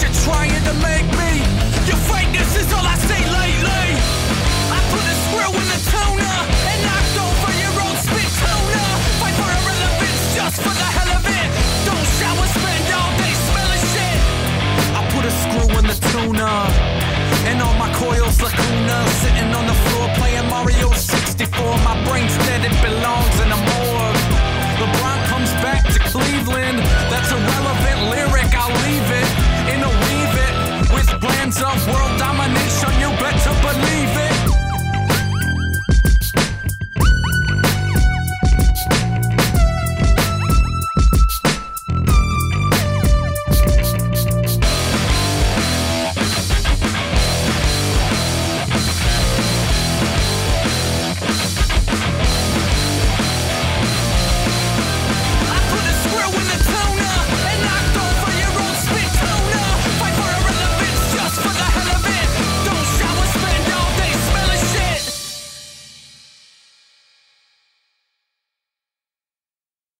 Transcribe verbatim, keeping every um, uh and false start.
you're trying to make me. Your fakeness is all I see lately. I put a screw in the tuna and knocked over your own spit tuna. Fight for irrelevance just for the hell of it. Don't shower, spend all day smelling shit. I put a screw in the tuna and all my coils lacuna. Sitting on the floor playing Mario sixty-four. My brain's dead, it belongs in a morgue. LeBron comes back to Cleveland.